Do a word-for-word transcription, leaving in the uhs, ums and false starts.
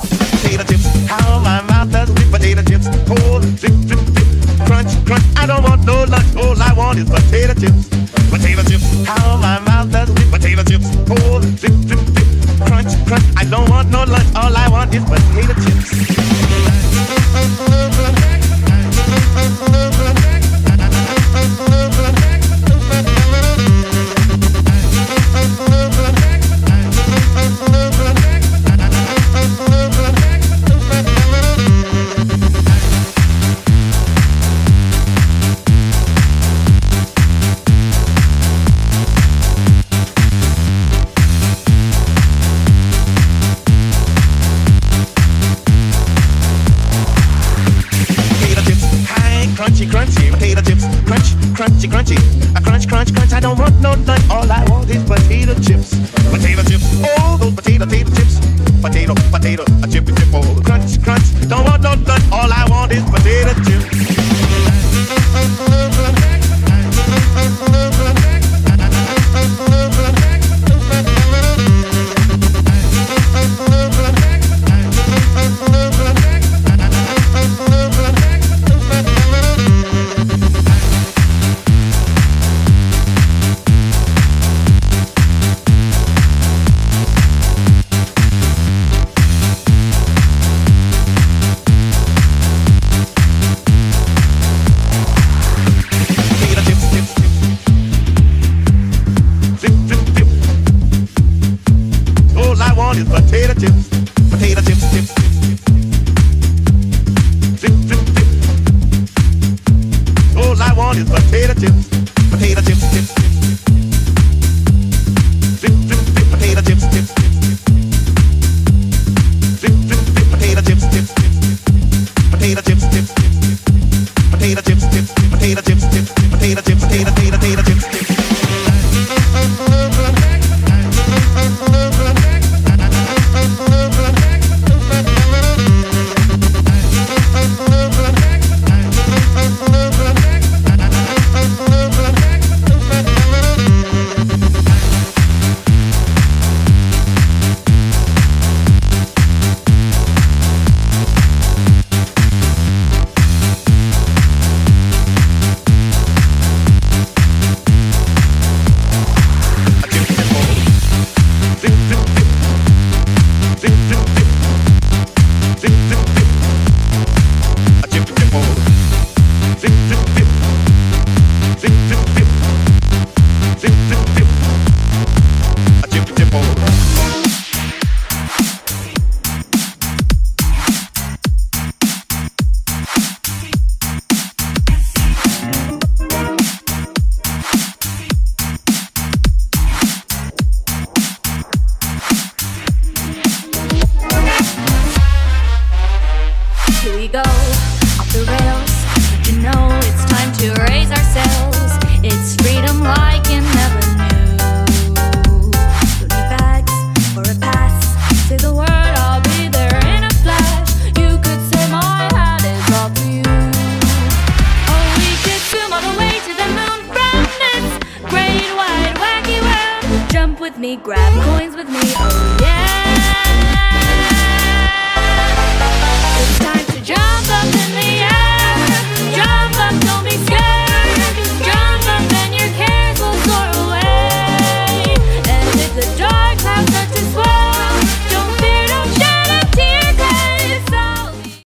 Potato chips, how my mouth does sweet potato chips. Oh, zip, zip, zip, crunch, crunch. I don't want no lunch, all I want is potato chips. Potato chips, how my mouth does sweet potato chips. Oh, zip, zip, zip, crunch, crunch. I don't want no lunch, all I want is potato chips. Crunchy, crunchy, a crunch, crunch, crunch. I don't want no lunch, all I want is potato chips. Potato chips, oh, those potato, potato chips. Potato, potato, a chip, a chip, oh, crunch, crunch. Don't want no lunch, all I want is potato chips. Potato chips, potato chips, chips, zip, zip, zip. All I want is potato chips, potato chips, chips, zip, zip, zip, potato chips, chips, zip, zip, zip, potato chips, chips, potato chips, chips, potato chips, chips, potato chips, chips, potato chips, potato, potato, potato chips, chips. Grab coins with me, oh yeah.